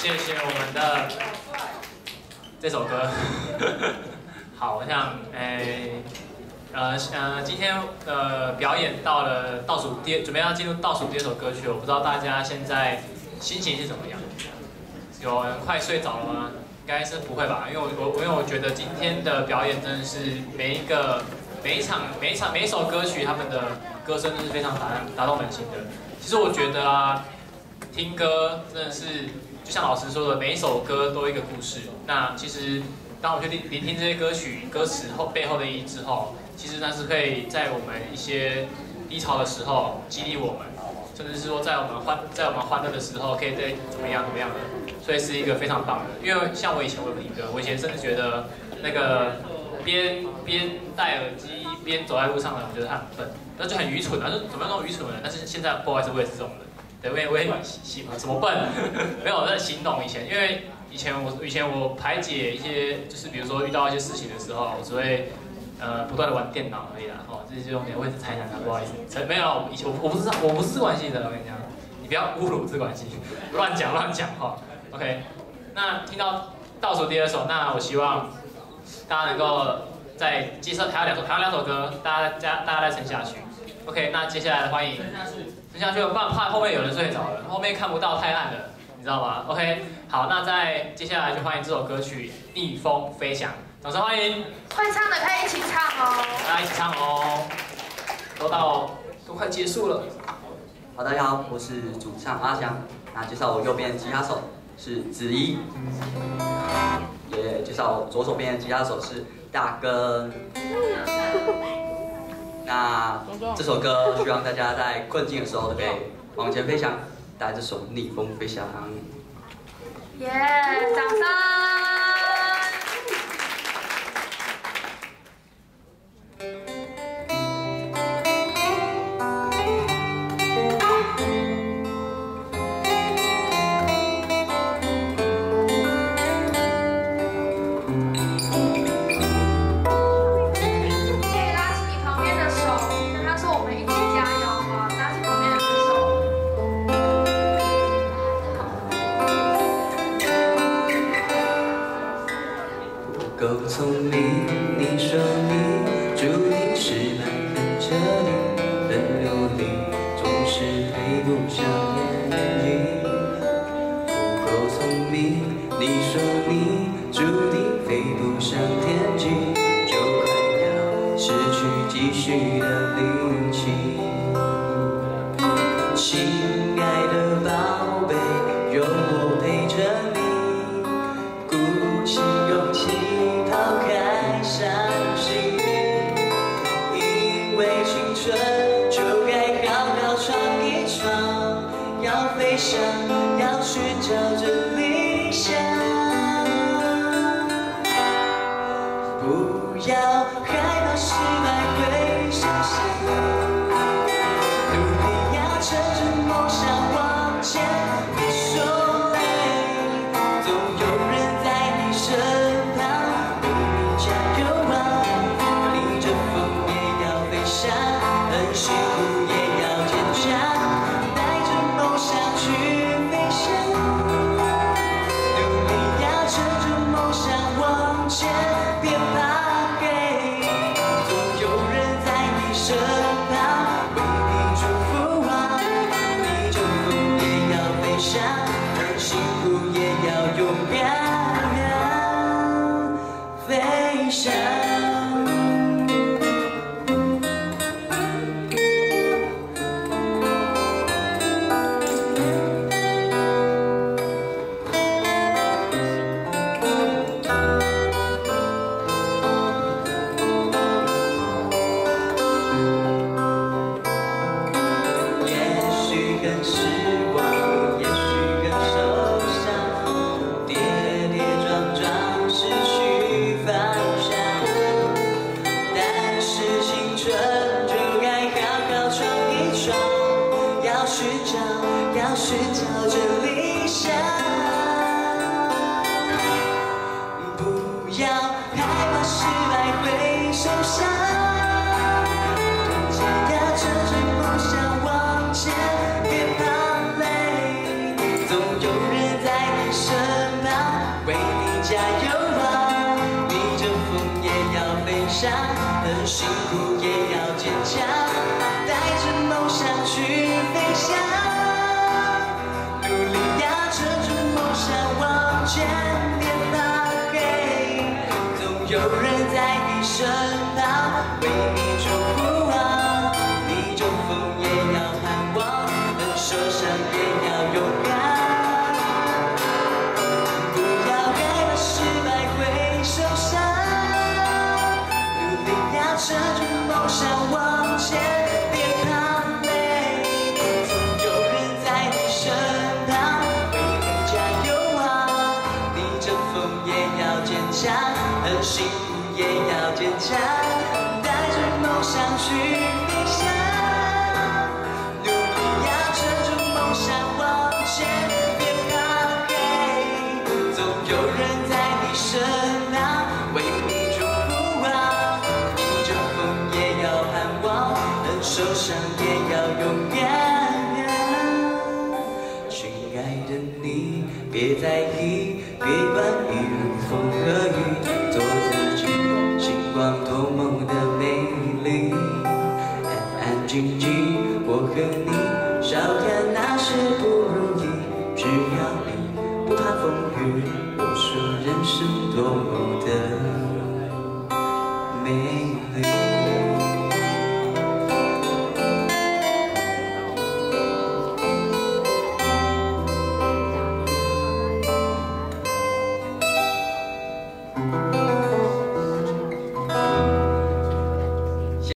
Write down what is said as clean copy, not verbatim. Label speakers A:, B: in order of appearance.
A: 谢谢我们的这首歌。好，我想，今天表演到了准备要进入倒数第二首歌曲，我不知道大家现在心情是怎么样？有人快睡着了吗？应该是不会吧，因为我觉得今天的表演真的是每一首歌曲他们的歌声都是非常打动人心的。其实我觉得啊，听歌真的是就像老师说的，每一首歌都有一个故事。那其实当我去聆听这些歌曲歌词背后的意义之后，其实那是可以在我们一些低潮的时候激励我们，甚至是说在我们欢乐的时候可以对怎么样的，所以是一个非常棒的。因为像我以前我有听歌，我以前甚至觉得那个边戴耳机边走在路上的，我觉得他很笨，那就很愚蠢啊，就怎么样那种愚蠢的人。但是现在不好意思，我也是这种人，对，我也喜欢怎么笨，没有我在形容以前，因为以前我排解一些，就是比如说遇到一些事情的时候，我只会不断的玩电脑而已啦，这些重点我也是猜想他，不好意思，没有，以前我不是资管系的，我跟你讲，你不要侮辱资管系，乱讲哈 ，OK， 那听到倒数第二首，那我希望大家能够再接受还有两首歌，大家再撑下去 ，OK， 那接下来欢迎撑下去，不然怕后面有人睡着了，后面看不到太暗了。你知道吗 ？OK， 好，那接下来就欢迎这首歌曲《逆风飞翔》，掌声欢迎！
B: 会唱的可以一起唱哦，
A: 大家一起唱哦。都快结束了。
C: 好，大家好，我是主唱阿翔。那介绍我右边的吉他手是子怡，也介绍我左手边的吉他手是大根。那这首歌希望大家在困境的时候都可以往前飞翔。带这首《逆风飞翔》。
B: 耶，掌声！
C: 够聪明，你说你注定失败在这里，很努力，总是配不上天意。不够聪明，你说你注定飞不上天际，就快要失去继续的力气。亲爱的宝贝，有我陪着你，鼓起勇气。抛开伤心，因为青春就该好好闯一闯，要飞翔，要寻找着理想，不要害怕失败会受伤，努力要趁着梦想往前，别说累，总有人在你身旁。很辛苦也要坚强，带着梦想去飞翔，努力要趁着梦想往前，别怕黑，总有人在你身旁为你祝福啊！逆着风也要飞翔，很辛苦也要勇敢飞翔。 身旁，为你加油啊！逆着风也要飞翔，很辛苦也要坚强，带着梦想去飞翔。努力要撑住梦想往前变大，总有人在你身旁为你祝福啊！逆着风也要盼望，很受伤也要勇敢。 撑住梦想往前别怕累，总有人在你身旁为你加油啊！逆着风也要坚强，很辛苦也要坚强，带着梦想去飞翔。努力要撑住梦想往前别怕累，总有人在你身旁为你祝福啊！ 受伤也要勇敢，亲爱的你，别在意，别管雨风和雨，做自己，星光透梦的美丽。安安静静，我和你笑看那些不如意，只要你不怕风雨，我说人生多么的美丽。